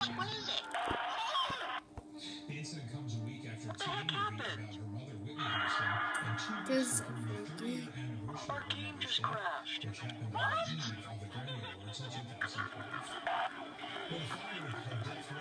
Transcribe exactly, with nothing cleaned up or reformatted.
What is it? The incident comes a week after Teen revealed about her mother, Whitney Houston, and two weeks before the three-year anniversary Our of her game mother's just death, crashed. which happened on the eve of the Grammy Awards in two thousand twelve. Well, the fire had definitely